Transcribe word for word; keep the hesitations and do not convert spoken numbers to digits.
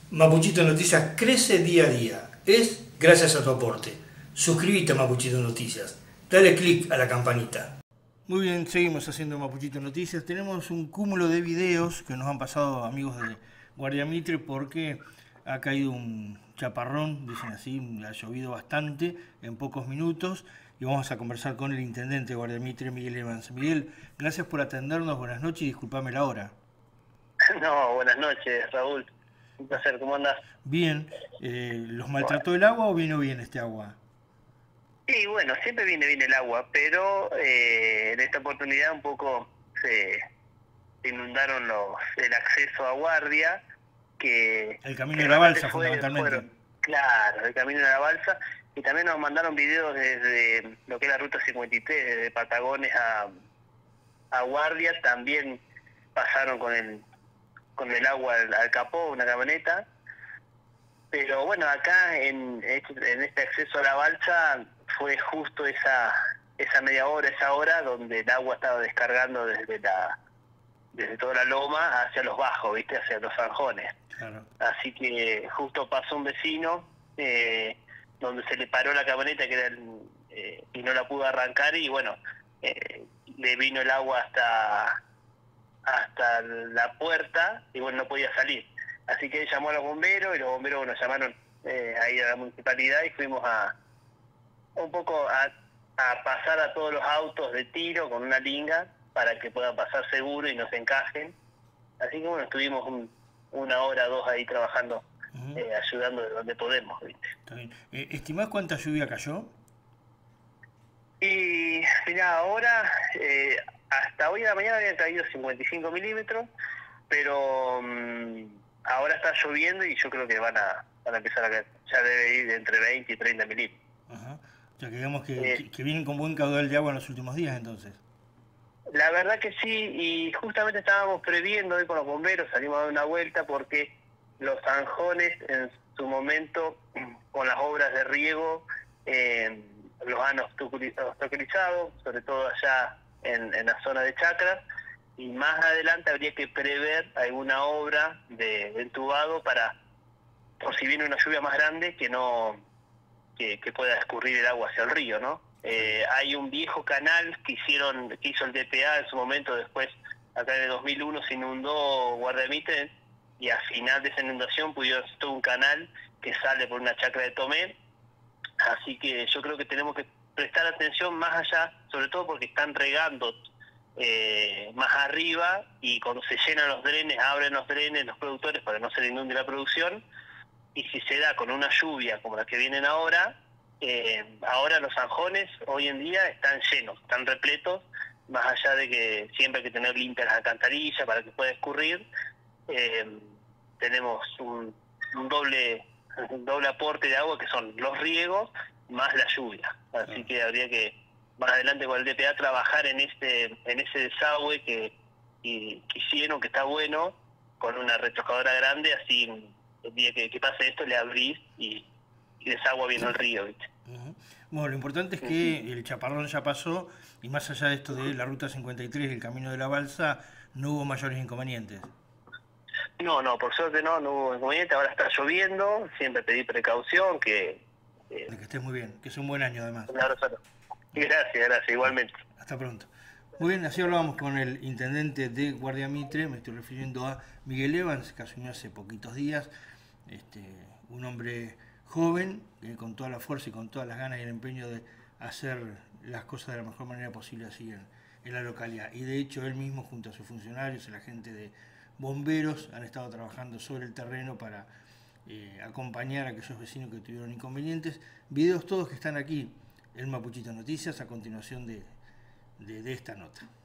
Mapuchito Noticias crece día a día. Es gracias a tu aporte. Suscríbete a Mapuchito Noticias. Dale click a la campanita. Muy bien, seguimos haciendo Mapuchito Noticias. Tenemos un cúmulo de videos que nos han pasado amigos de Guardia Mitre porque ha caído un chaparrón, dicen así, ha llovido bastante en pocos minutos y vamos a conversar con el intendente de Guardia Mitre, Miguel Evans. Miguel, gracias por atendernos, buenas noches y disculpame la hora. No, buenas noches, Raúl. Un placer, ¿cómo andás? Bien, eh, ¿los maltrató el agua o vino bien este agua? Sí, bueno, siempre viene bien el agua, pero eh, en esta oportunidad un poco se inundaron los el acceso a Guardia, que, El camino que de la realmente balsa, fue, fundamentalmente. fueron, claro, el camino de la balsa, y también nos mandaron videos desde lo que es la ruta cincuenta y tres, desde Patagones a, a Guardia, también pasaron con el con el agua al, al capó, una camioneta. Pero bueno, acá en este, en este acceso a la balsa fue justo esa esa media hora, esa hora donde el agua estaba descargando desde la desde toda la loma hacia los bajos, viste, hacia los zanjones. Claro. Así que justo pasó un vecino eh, donde se le paró la camioneta que era el, eh, y no la pudo arrancar y bueno, eh, le vino el agua hasta hasta la puerta y bueno, no podía salir. Así que él llamó a los bomberos y los bomberos nos llamaron eh, ahí a la municipalidad y fuimos a un poco a, a pasar a todos los autos de tiro con una linga para que puedan pasar seguro y no se encajen. Así que bueno, estuvimos un, una hora, dos ahí trabajando, Uh-huh. eh, ayudando de donde podemos, ¿viste? Está bien. Eh, ¿Estimás cuánta lluvia cayó? Y mira, ahora, eh, hasta hoy a la mañana habían caído cincuenta y cinco milímetros, pero um, ahora está lloviendo y yo creo que van a, van a empezar a caer. Ya debe ir de entre veinte y treinta milímetros. Ajá. O sea, que digamos que, Eh, que, que vienen con buen caudal de agua en los últimos días, entonces. la verdad que sí, y justamente estábamos previendo hoy con los bomberos, salimos a dar una vuelta porque los zanjones en su momento, con las obras de riego, eh, los han obstaculizado, sobre todo allá en, en la zona de Chacras, y más adelante habría que prever alguna obra de, de entubado para, por si viene una lluvia más grande, que no que, que pueda escurrir el agua hacia el río, ¿no? Eh, hay un viejo canal que hicieron que hizo el D P A en su momento, después acá en el dos mil uno se inundó Guardia Mitre y al final de esa inundación pudieron hacer todo un canal que sale por una chacra de Tomé. Así que yo creo que tenemos que prestar atención más allá, sobre todo porque están regando eh, más arriba y cuando se llenan los drenes, abren los drenes los productores para que no se le inunde la producción. Y si se da con una lluvia como la que vienen ahora, eh, ahora los zanjones hoy en día están llenos, están repletos, más allá de que siempre hay que tener limpias las alcantarillas para que pueda escurrir, eh, tenemos un, un doble un doble aporte de agua que son los riegos más la lluvia. Así que habría que más adelante con el D P A trabajar en este en ese desagüe que, que, que hicieron, que está bueno, con una retrojadora grande, así el día que, que pase esto le abrís y, y desagua bien el río, ¿viste? Uh-huh. Bueno, lo importante es Uh-huh. que el chaparrón ya pasó y más allá de esto de la ruta cincuenta y tres, el camino de la balsa, no hubo mayores inconvenientes. No, no, por suerte no, no hubo inconveniente, ahora está lloviendo, siempre pedí precaución, que... Eh, de que estés muy bien, que es un buen año además. un abrazo. Gracias, gracias, igualmente. Hasta pronto. Muy bien, así hablábamos con el intendente de Guardia Mitre, me estoy refiriendo a Miguel Evans, que asumió hace poquitos días, este, un hombre joven, eh, con toda la fuerza y con todas las ganas y el empeño de hacer las cosas de la mejor manera posible así en, en la localidad. Y de hecho él mismo, junto a sus funcionarios, la gente de bomberos, han estado trabajando sobre el terreno para eh, acompañar a aquellos vecinos que tuvieron inconvenientes. Videos todos que están aquí en Mapuchito Noticias a continuación de, de, de esta nota.